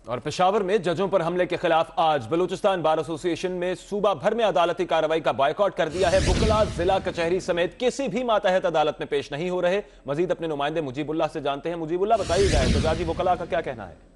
और पेशावर में जजों पर हमले के खिलाफ आज बलूचिस्तान बार एसोसिएशन में सूबा भर में अदालती कार्रवाई का बॉयकॉट कर दिया है। वुकला जिला कचहरी समेत किसी भी मातहत अदालत में पेश नहीं हो रहे। मजीद अपने नुमाइंदे मुजीबुल्लाह से जानते हैं। मुजीबुल्लाह, बताइएगा एहतजाजी वुकला का क्या कहना है?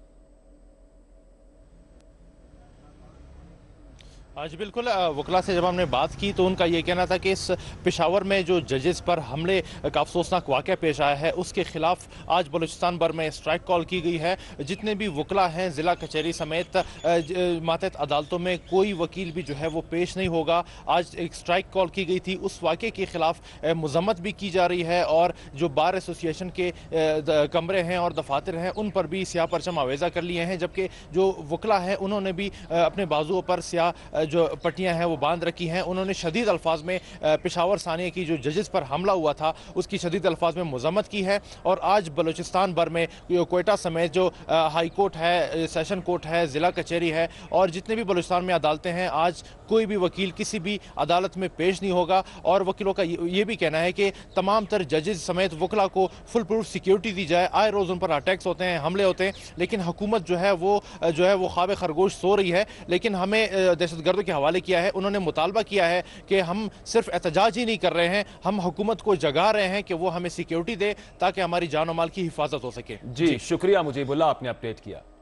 जी बिल्कुल, वकला से जब हमने बात की तो उनका ये कहना था कि इस पेशावर में जो जजेस पर हमले का अफसोसनाक वाक़या पेश आया है उसके खिलाफ आज बलूचिस्तान भर में स्ट्राइक कॉल की गई है। जितने भी वकला हैं ज़िला कचहरी समेत मातहत अदालतों में कोई वकील भी जो है वो पेश नहीं होगा। आज एक स्ट्राइक कॉल की गई थी, उस वाक़े के खिलाफ मजम्मत भी की जा रही है और जो बार एसोसिएशन के कमरे हैं और दफातर हैं उन पर भी स्याह परचम आवेज़ा कर लिए हैं, जबकि जो वकला हैं उन्होंने भी अपने बाजुओं पर स्याह जो पट्टियां हैं वो बांध रखी हैं। उन्होंने शदीद अल्फाज में पेशावर सानिया की जो जजेस पर हमला हुआ था उसकी शदीद अल्फाज में मजम्मत की है। और आज बलूचिस्तान भर में कोयटा समेत जो हाई कोर्ट है, सेशन कोर्ट है, ज़िला कचहरी है और जितने भी बलूचिस्तान में अदालतें हैं, आज कोई भी वकील किसी भी अदालत में पेश नहीं होगा। और वकीलों का ये भी कहना है कि तमाम तर जजेस समेत वकला को फुल प्रूफ सिक्योरिटी दी जाए। आए रोज़ उन पर अटैक्स होते हैं, हमले होते हैं, लेकिन हुकूमत जो है वो ख्वाब खरगोश सो रही है। लेकिन हमें दहशतगर्द के हवाले किया है। उन्होंने मुतालबा किया है कि हम सिर्फ एहतजाज ही नहीं कर रहे हैं, हम हुकूमत को जगा रहे हैं कि वो हमें सिक्योरिटी दे ताकि हमारी जान और माल की हिफाजत हो सके। जी शुक्रिया मुजीबुल्लाह, आपने अपडेट किया।